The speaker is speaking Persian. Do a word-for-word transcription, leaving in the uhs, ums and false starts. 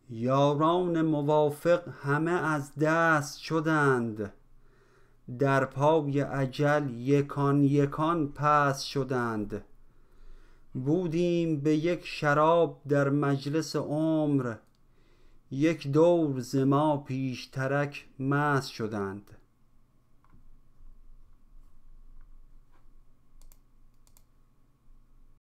یاران موافق همه از دست شدند، در پای اجل یکان یکان پست شدند. بودیم به یک شراب در مجلس عمر، یک دور ز ما پیشترک مست شدند.